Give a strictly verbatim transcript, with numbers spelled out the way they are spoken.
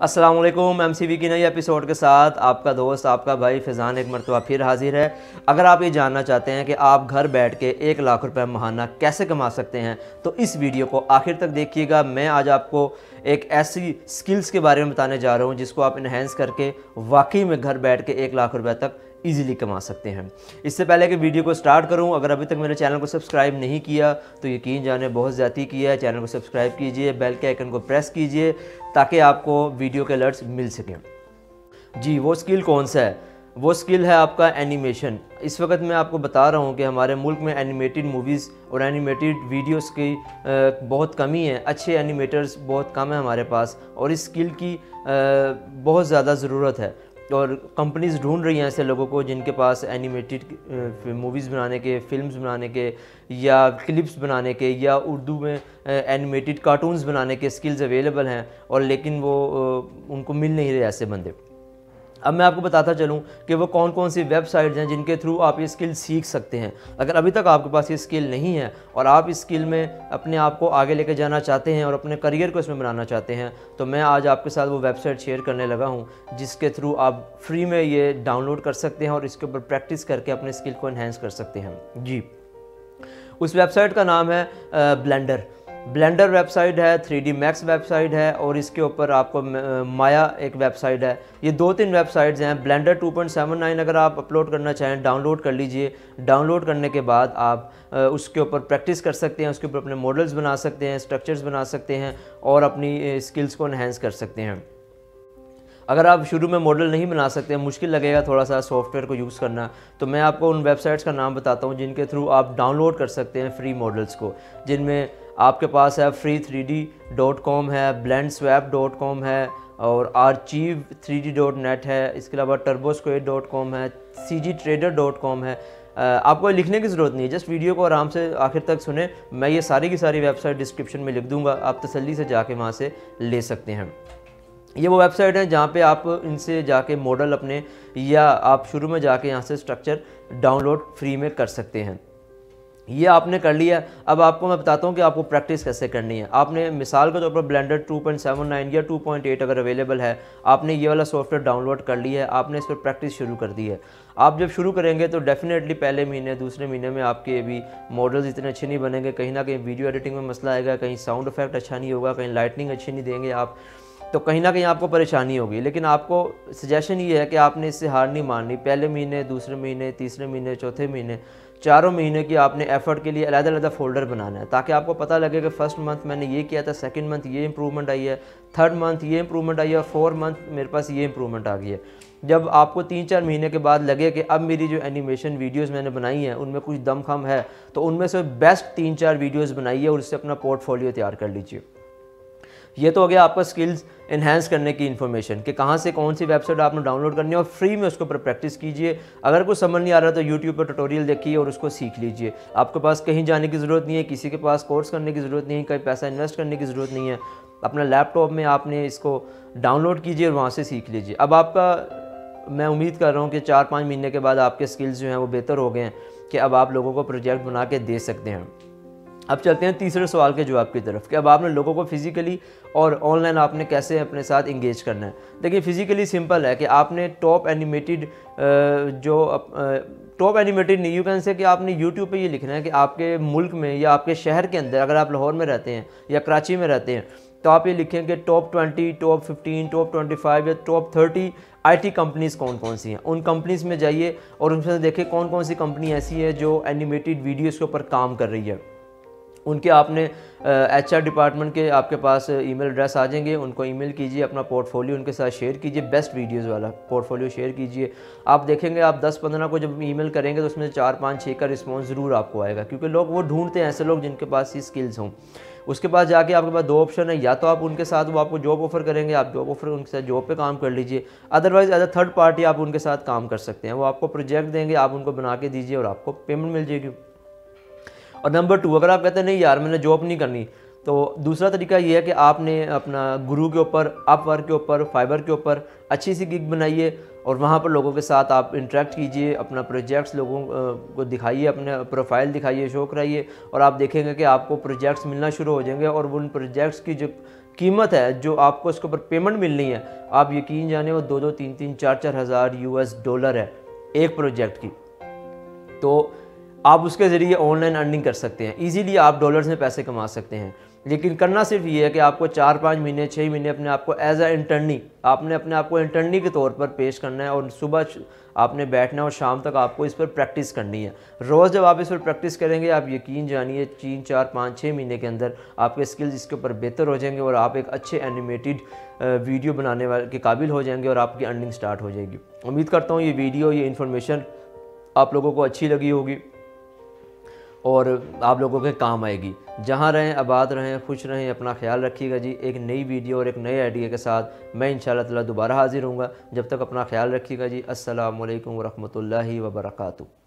अस्सलाम वालेकुम। M C we की नई एपिसोड के साथ आपका दोस्त आपका भाई फैज़ान एक मरतबा फिर हाजिर है। अगर आप ये जानना चाहते हैं कि आप घर बैठ के एक लाख रुपए महाना कैसे कमा सकते हैं तो इस वीडियो को आखिर तक देखिएगा। मैं आज आपको एक ऐसी स्किल्स के बारे में बताने जा रहा हूँ जिसको आप इन्हेंस करके वाकई में घर बैठ के एक लाख रुपए तक इजीली कमा सकते हैं। इससे पहले कि वीडियो को स्टार्ट करूं, अगर अभी तक मेरे चैनल को सब्सक्राइब नहीं किया तो यकीन जाने बहुत ज़्यादा किया है। चैनल को सब्सक्राइब कीजिए, बेल के आइकन को प्रेस कीजिए ताकि आपको वीडियो के अलर्ट्स मिल सकें। जी, वो स्किल कौन सा है? वो स्किल है आपका एनिमेशन। इस वक्त मैं आपको बता रहा हूँ कि हमारे मुल्क में एनिमेटेड मूवीज़ और एनिमेटेड वीडियोस की बहुत कमी है। अच्छे एनिमेटर्स बहुत कम है हमारे पास और इस स्किल की बहुत ज़्यादा ज़रूरत है और कंपनीज़ ढूंढ रही हैं ऐसे लोगों को जिनके पास एनिमेटेड मूवीज़ बनाने के, फिल्म्स बनाने के या क्लिप्स बनाने के या उर्दू में एनिमेटेड कार्टून्स बनाने के स्किल्स अवेलेबल हैं और लेकिन वो उनको मिल नहीं रहे ऐसे बंदे। अब मैं आपको बताता चलूं कि वो कौन कौन सी वेबसाइट्स हैं जिनके थ्रू आप ये स्किल सीख सकते हैं। अगर अभी तक आपके पास ये स्किल नहीं है और आप इस स्किल में अपने आप को आगे लेके जाना चाहते हैं और अपने करियर को इसमें बनाना चाहते हैं तो मैं आज आपके साथ वो वेबसाइट शेयर करने लगा हूं जिसके थ्रू आप फ्री में ये डाउनलोड कर सकते हैं और इसके ऊपर प्रैक्टिस करके अपने स्किल को इन्हेंस कर सकते हैं। जी, उस वेबसाइट का नाम है ब्लेंडर। ब्लेंडर वेबसाइट है, थ्री डी मैक्स वेबसाइट है और इसके ऊपर आपको माया एक वेबसाइट है। ये दो तीन वेबसाइट्स हैं। Blender two point seven nine अगर आप अपलोड करना चाहें डाउनलोड कर लीजिए। डाउनलोड करने के बाद आप उसके ऊपर प्रैक्टिस कर सकते हैं, उसके ऊपर अपने मॉडल्स बना सकते हैं, स्ट्रक्चर्स बना सकते हैं और अपनी स्किल्स को इन्हेंस कर सकते हैं। अगर आप शुरू में मॉडल नहीं बना सकते, मुश्किल लगेगा थोड़ा सा सॉफ्टवेयर को यूज़ करना, तो मैं आपको उन वेबसाइट्स का नाम बताता हूँ जिनके थ्रू आप डाउनलोड कर सकते हैं फ्री मॉडल्स को, जिनमें आपके पास है free three D dot com है, ब्लेंड स्वैप डॉट कॉम है और archive three D dot net है। इसके अलावा टर्बोस्क्वेयर डॉट कॉम है, C G trader dot com है। आपको लिखने की ज़रूरत नहीं है, जस्ट वीडियो को आराम से आखिर तक सुने। मैं ये सारी की सारी वेबसाइट डिस्क्रिप्शन में लिख दूँगा, आप तसल्ली से जाके वहाँ से ले सकते हैं। ये वो वेबसाइट है जहाँ पे आप इनसे जाके मॉडल अपने या आप शुरू में जाके यहाँ से स्ट्रक्चर डाउनलोड फ्री में कर सकते हैं। ये आपने कर लिया। अब आपको मैं बताता हूँ कि आपको प्रैक्टिस कैसे करनी है। आपने मिसाल के तौर पर Blender two point seven nine या टू पॉइंट एट अगर अवेलेबल है, आपने ये वाला सॉफ्टवेयर डाउनलोड कर लिया है, आपने इस पर प्रैक्टिस शुरू कर दी है। आप जब शुरू करेंगे तो डेफिनेटली पहले महीने दूसरे महीने में आपके भी मॉडल्स इतने अच्छे नहीं बनेंगे। कहीं ना कहीं वीडियो एडिटिंग में मसला आएगा, कहीं साउंड इफेक्ट अच्छा नहीं होगा, कहीं लाइटनिंग अच्छी नहीं देंगे आप, तो कहीं ना कहीं आपको परेशानी होगी। लेकिन आपको सजेशन ये है कि आपने इससे हार नहीं माननी। पहले महीने, दूसरे महीने, तीसरे महीने, चौथे महीने, चारों महीने की आपने एफर्ट के लिए अलग अलग फोल्डर बनाना है ताकि आपको पता लगे कि फर्स्ट मंथ मैंने ये किया था, सेकंड मंथ ये इंप्रूवमेंट आई है, थर्ड मंथ ये इंप्रूवमेंट आई है और फोर्थ मंथ मेरे पास ये इंप्रूवमेंट आ गई है। जब आपको तीन चार महीने के बाद लगे कि अब मेरी जो एनिमेशन वीडियोस मैंने बनाई हैं उनमें कुछ दम खम है, तो उनमें से बेस्ट तीन चार वीडियोस बनाइए और उससे अपना पोर्टफोलियो तैयार कर लीजिए। ये तो हो गया आपका स्किल्स इन्हेंस करने की इन्फॉर्मेशन कि कहाँ से कौन सी वेबसाइट आपने डाउनलोड करनी है और फ्री में उसके ऊपर प्रैक्टिस कीजिए। अगर कुछ समझ नहीं आ रहा तो यूट्यूब पर ट्यूटोरियल देखिए और उसको सीख लीजिए। आपके पास कहीं जाने की ज़रूरत नहीं है, किसी के पास कोर्स करने की ज़रूरत नहीं है, कहीं पैसा इन्वेस्ट करने की ज़रूरत नहीं है। अपना लैपटॉप में आपने इसको डाउनलोड कीजिए और वहाँ से सीख लीजिए। अब आपका मैं उम्मीद कर रहा हूँ कि चार पाँच महीने के बाद आपके स्किल्स जो हैं वो बेहतर हो गए हैं कि अब आप लोगों को प्रोजेक्ट बना के दे सकते हैं। अब चलते हैं तीसरे सवाल के जवाब की तरफ कि अब आपने लोगों को फिज़िकली और ऑनलाइन आपने कैसे अपने साथ इंगेज करना है। देखिए, फिज़िकली सिंपल है कि आपने टॉप एनिमेटेड जो टॉप एनिमेटेड नहीं, यू कैन से कि आपने यूट्यूब पे ये लिखना है कि आपके मुल्क में या आपके शहर के अंदर, अगर आप लाहौर में रहते हैं या कराची में रहते हैं तो आप ये लिखें कि top twenty, top fifteen, top twenty five या टॉप थर्टी आईटी कंपनीज़ कौन कौन सी हैं। उन कंपनीज़ में जाइए और उनमें से देखें कौन कौन सी कंपनी ऐसी है जो एनिमेटेड वीडियोज़ के ऊपर काम कर रही है। उनके आपने एच आर डिपार्टमेंट के आपके पास ईमेल एड्रेस आ जाएंगे, उनको ईमेल कीजिए, अपना पोर्टफोलियो उनके साथ शेयर कीजिए, बेस्ट वीडियोस वाला पोर्टफोलियो शेयर कीजिए। आप देखेंगे आप दस पंद्रह को जब ईमेल करेंगे तो उसमें चार पाँच छः का रिस्पॉन्स ज़रूर आपको आएगा, क्योंकि लोग वो ढूंढते हैं ऐसे लोग जिनके पास ये स्किल्स हों। उसके बाद जाके आपके पास दो ऑप्शन है, या तो आप उनके साथ वो आपको जॉब ऑफर करेंगे, आप जॉब ऑफर उनके साथ जॉब पे काम कर लीजिए, otherwise as a third party आप उनके साथ काम कर सकते हैं। वो आपको प्रोजेक्ट देंगे, आप उनको बना के दीजिए और आपको पेमेंट मिल जाएगी। और नंबर टू, अगर आप कहते हैं नहीं यार मैंने जॉब नहीं करनी, तो दूसरा तरीका ये है कि आपने अपना गुरु के ऊपर, अपवर्क के ऊपर, फाइबर के ऊपर अच्छी सी गिग बनाइए और वहाँ पर लोगों के साथ आप इंटरेक्ट कीजिए, अपना प्रोजेक्ट्स लोगों को दिखाइए, अपने प्रोफाइल दिखाइए, शो कराइए और आप देखेंगे कि आपको प्रोजेक्ट्स मिलना शुरू हो जाएंगे और उन प्रोजेक्ट्स की जो कीमत है जो आपको इसके ऊपर पेमेंट मिलनी है, आप यकीन जाने वो दो दो तीन तीन चार चार हज़ार यूएस डॉलर है एक प्रोजेक्ट की। तो आप उसके ज़रिए ऑनलाइन अर्निंग कर सकते हैं, इजीली आप डॉलर्स में पैसे कमा सकते हैं। लेकिन करना सिर्फ ये है कि आपको चार पाँच महीने छः महीने अपने आप को एज अ इंटर्नी आपने अपने आप को इंटर्नी के तौर पर पेश करना है, और सुबह आपने बैठना है और शाम तक आपको इस पर प्रैक्टिस करनी है। रोज़ जब आप इस पर प्रैक्टिस करेंगे, आप यकीन जानिए तीन चार पाँच छः महीने के अंदर आपके स्किल्स इसके ऊपर बेहतर हो जाएंगे और आप एक अच्छे एनिमेटेड वीडियो बनाने वाले के काबिल हो जाएंगे और आपकी अर्निंग स्टार्ट हो जाएगी। उम्मीद करता हूँ ये वीडियो, ये इन्फॉर्मेशन आप लोगों को अच्छी लगी होगी और आप लोगों के काम आएगी। जहाँ रहें आबाद रहें, खुश रहें, अपना ख्याल रखिएगा जी। एक नई वीडियो और एक नए आइडिया के साथ मैं इंशाअल्लाह ताला दोबारा हाज़िर होऊंगा। जब तक अपना ख्याल रखिएगा जी। अस्सलामु अलैकुम वरहमतुल्लाहि वबरकातुहू।